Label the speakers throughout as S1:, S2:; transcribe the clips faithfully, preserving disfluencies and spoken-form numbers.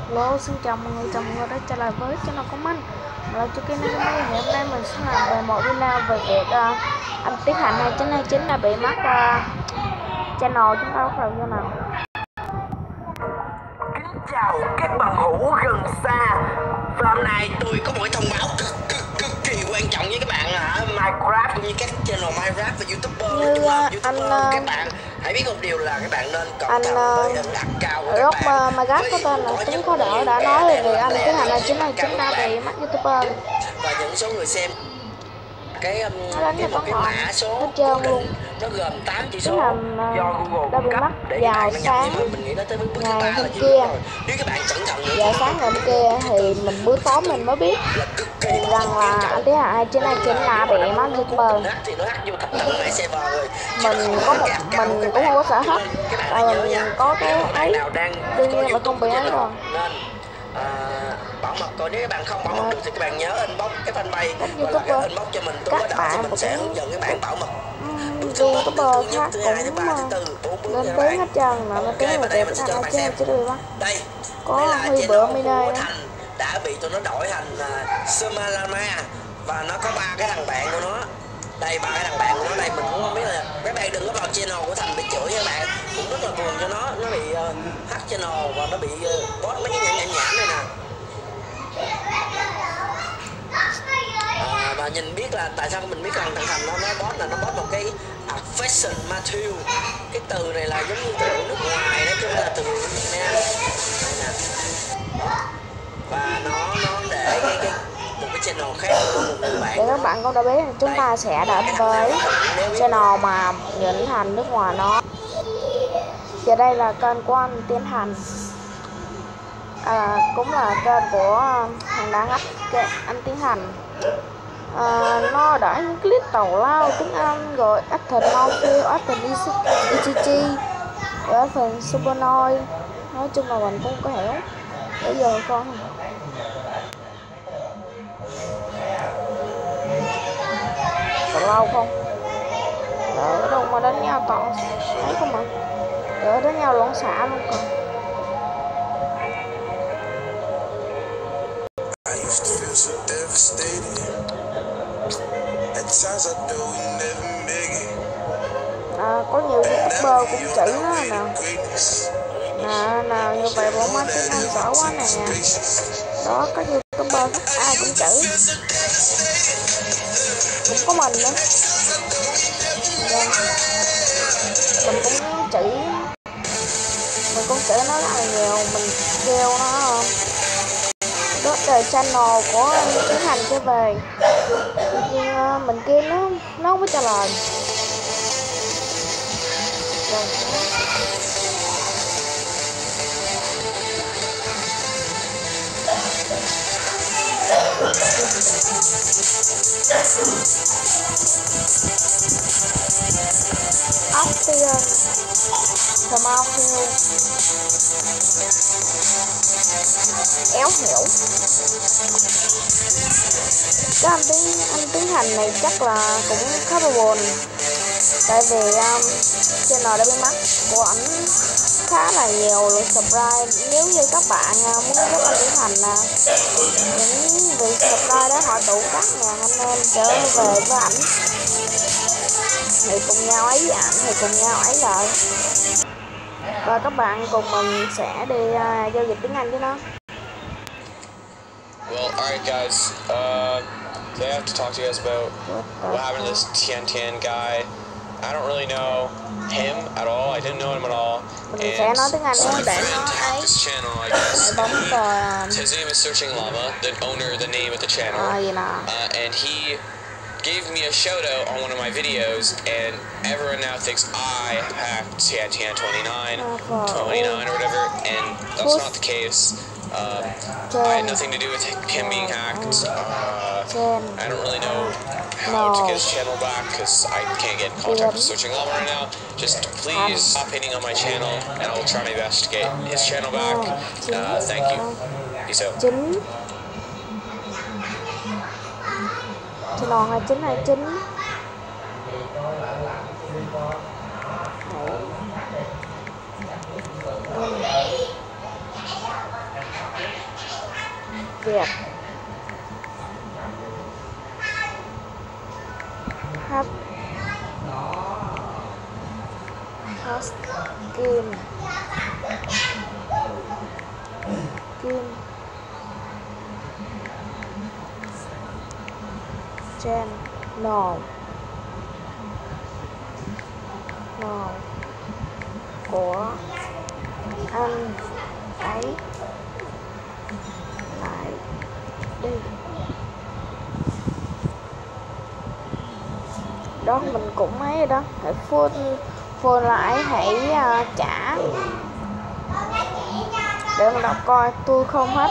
S1: Hello, xin chào mọi người, chào mọi người đã trở lại với channel của mình. Là cho kênh này ngày hôm nay mình sẽ làm về một video về việc uh, anh Tiến Hành hai chín hai chín đã bị mất uh, channel. Chúng ta bắt đầu như nào.
S2: Kính chào các bằng hữu gần xa. Và hôm nay tôi có một thông báo cực, cực, cực kỳ quan trọng với các bạn ở Minecraft cũng như các channel Minecraft và YouTuber.
S1: Như uh,
S2: YouTuber,
S1: anh uh,
S2: các bạn hãy biết một điều là các bạn nên cẩn
S1: anh
S2: thận với hình đặt cao của
S1: Rock
S2: các bạn.
S1: Minecraft có tên là Tuấn Có Đỡ đã nói về việc anh Tiến Hành hai chín hai chín đã bị mất YouTuber.
S2: Và những số người xem cái um,
S1: cái
S2: một cái mã số
S1: hết trơn luôn.
S2: Nó gồm tám chữ số
S1: Hành, uh,
S2: do Google
S1: đã bị mất vào sáng ngày hôm kia.
S2: Nếu các bạn cẩn thận
S1: vào sáng ngày hôm kia thì mình bữa tối mình mới biết rằng là anh Tiến Hành hai chín hai chín là bị mất YouTuber. Mình có một mình cũng không có sợ hết, tại mình có cái ấy, đương nhiên là không bị ấy rồi.
S2: À, bảo mật coi, nếu các bạn không bảo mật được thì các bạn nhớ inbox cái fanpage hoặc là cái inbox cho mình, tôi có đợi thì mình sẽ hướng dẫn các bạn bảo mật.
S1: YouTuber khác cũng lên tiếng hết trơn là nó tiếng là đẹp thằng hai chín chứ được.
S2: Đây
S1: có huy bữa mini
S2: đã bị tụi nó đổi thành uh, Sumalama và nó có ba cái thằng bạn của nó. Đây ba cái thằng bạn của nó đây, mình cũng không biết là các bạn đừng có vào channel của Thành bị chửi các bạn, cũng rất là buồn cho nó, nó bị uh, hack channel và nó bị uh, bot mấy cái nhảm nhảm nhảm này nè. À, và nhìn biết là tại sao mình biết rằng thằng Thành nó nó bot là nó bot một cái affection Matthew. Cái từ này là giống như từ nước ngoài đó chứ không là từ Việt Nam. Đây nè. Đó. Và nó nó để cái cái một cái channel khác của một người bạn.
S1: Để các bạn cũng đã biết chúng ta sẽ đến với channel mà những Thành nước ngoài nó. Và đây là kênh của anh Tiến Hành, à, cũng là kênh của thằng đã ngắt cái anh Tiến Hành. À, nó đã những clip tàu lao tiếng Anh rồi Athens Mountfield, Athens Ichichi, rồi Athens Supernoid. Nói chung là mình cũng không có hiểu. Bây giờ con tàu lao không? Đỡ đâu mà đánh nhau toàn thấy không mà. Đỡ đánh nhau loạn xạ luôn còn. À, có nhiều YouTuber cũng chửi nó nè. Nè, nè, như vậy bộ má tiếng Anh giỏi quá nè. Đó, có YouTuber ai cũng chửi. Cũng có mình nữa. Mình cũng chửi. Mình cũng chửi nó rất là nhiều. Mình kêu nó đó là channel của anh Tiến Hành trở về, nhưng mình kia nó nó không có trả lời. Rồi. Ốc tiên thờ mau thiêu éo hiểu. Cái anh Tiến anh Tiến Hành này chắc là cũng khá là buồn, tại vì um, channel đã bị mất của ảnh khá là nhiều lượt subscribe. Nếu như các bạn uh, muốn giúp anh Tiến Hành uh, những vị subscribe đó họ tụ các ngàn anh em trở về với ảnh thì cùng nhau ấy với ảnh thì cùng nhau ấy lại, và các bạn cùng mình sẽ đi uh, giao dịch tiếng Anh với nó.
S3: Well, alright guys, uh, today I have to talk to you guys about what happened to this Tian Tian guy. I don't really know him at all, I didn't know him at all, and some friend hacked his channel, I guess. He, his name is Searching Llama, the owner, the name of the channel, uh, and he gave me a shout out on one of my videos, and everyone now thinks I hacked Tian Tian twenty-nine, twenty-nine or whatever, and that's not the case. Uh, I had nothing to do with him being hacked. Uh, I don't really know how to get his channel back because I can't get in contact with Searching Llama right now. Just please stop hating on my channel and I will try my best to get his channel back. Uh, thank you. Peace out.
S1: Channel hai chín hai chín. Việt. Hát host Kim Kim Chen No No của anh ấy lại đi. Đó mình cũng ấy rồi đó, hãy full full lại hãy uh, trả để mình đọc coi. Tôi không hết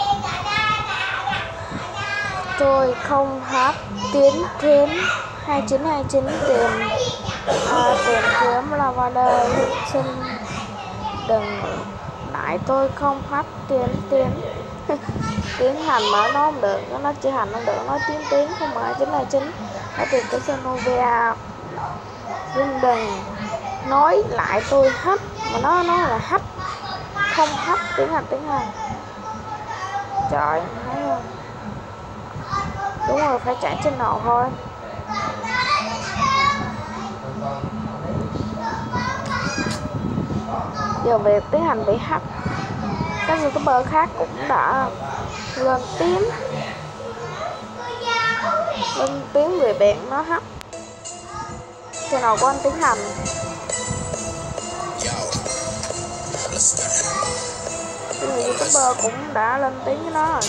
S1: tôi không hát tiếng kiếm hai chín hai chín tìm à, tìm kiếm Lavader. Xin đừng lại tôi không hát tiếng tiếng tiếng hành mà nó không được, nó chỉ hành không được, nói tiếng tiếng không mà chính là chính. Hãy tìm cái Xenovia. Xin đừng nói lại tôi hấp mà nó nó là hấp không hấp tiếng hành tiếng hành. Trời, thấy không? Đúng rồi, phải chạy trên nọ thôi. Giờ việc tiến hành bị hack, các youtuber khác cũng đã lên tiếng lên tiếng về bạn nó hack channel của anh Tiến Hành. Nhiều youtuber cũng đã lên tiếng với nó rồi.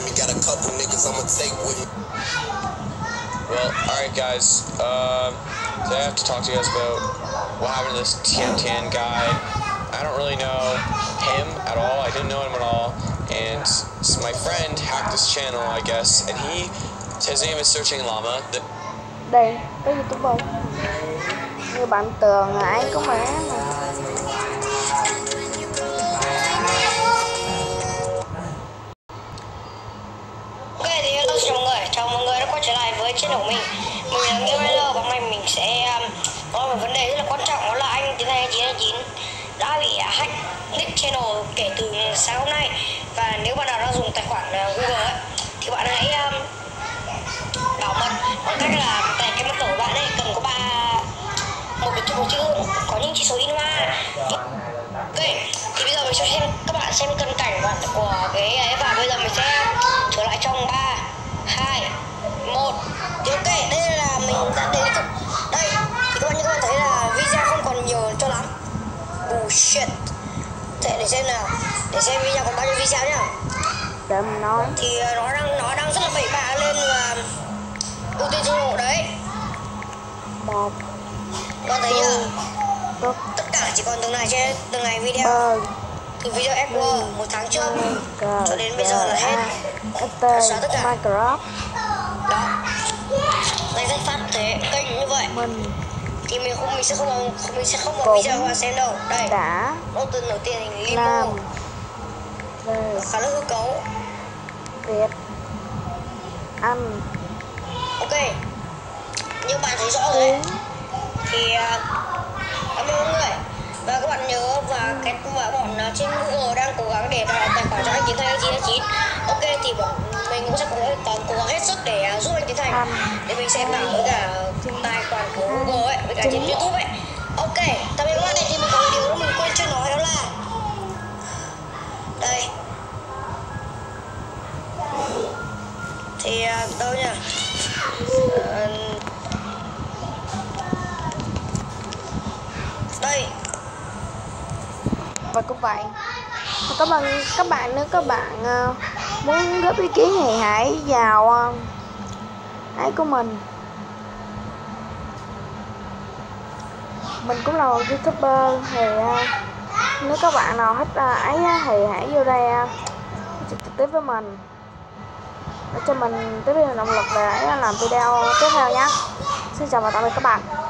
S3: Well, alright guys, uh, today I have to talk to you guys about what happened to this Tian Tian guy. I don't really know him at all, I didn't know him at all, and my friend hacked this channel, I guess, and he, his name is Searching Llama. The
S1: Đây, cái youtuber như bạn Tường ai có mẹ mà.
S4: Channel của mình. Mình là Nghĩa Mai Lơ và hôm nay mình sẽ um, có một vấn đề rất là quan trọng, đó là anh Tiến Hành chín chín đã bị hack nick channel kể từ sáng hôm nay. Và nếu bạn nào đang dùng tài khoản uh, Google ấy, thì bạn hãy um, bảo mật bằng cách là tại cái mật khẩu của bạn ấy cần có ba một cái một chữ có những chỉ số in hoa. Ok, thì bây giờ mình sẽ xem các bạn xem cận cảnh của cái ấy, và bây giờ mình sẽ trở lại trong ba hai một. Thì ok, đây là mình đã đến đây. Thì các bạn như các bạn thấy là video không còn nhiều cho lắm. Bullshit. Thế để xem nào, để xem video còn bao nhiêu video nhá.
S1: Để mình nói.
S4: Thì nó đang nó đang rất là bậy bạ lên và ưu tiên số độ đấy.
S1: Một.
S4: Các bạn thấy chưa? Tất cả chỉ còn từng này trên từng ngày video.
S1: Bờ.
S4: Từ video Edward một tháng trước
S1: Cờ,
S4: cho đến bây giờ là hết.
S1: Đã
S4: xóa tất cả.
S1: Minecraft.
S4: Đó. Đây rất phát thế kênh như vậy.
S1: Mình
S4: Thì mình không mình sẽ không không mình sẽ không có
S1: cũng
S4: video qua xem đâu. Đây.
S1: đã
S4: Nó từ đầu tiên hình Limo.
S1: làm về
S4: Khá là hư cấu.
S1: Việt Anh.
S4: Ok. Như bạn thấy rõ rồi đấy. Thì cảm ơn mọi người. Và các bạn nhớ và cái và bọn trên Google đang cố gắng để tạo tài khoản cho anh Tiến Thành chín chín. Ok thì bọn mình cũng sẽ cố gắng cố gắng hết sức để giúp anh Tiến Thành, để mình xem bảo với cả tài khoản của Google ấy, với cả trên YouTube ấy. Ok, tạm biệt các bạn. Này thì mình có một điều đó mình quên chưa nói, đó là đây. Thì đâu nhỉ? Đây.
S1: Và cũng vậy. Và các bạn các bạn nếu các bạn uh, muốn góp ý kiến thì hãy vào uh, ấy của mình. Mình cũng là một youtuber thì uh, nếu các bạn nào thích uh, ấy uh, thì hãy vô đây uh, trực tiếp với mình để cho mình tiếp thêm động lực để uh, làm video tiếp theo nhé. Xin chào và tạm biệt các bạn.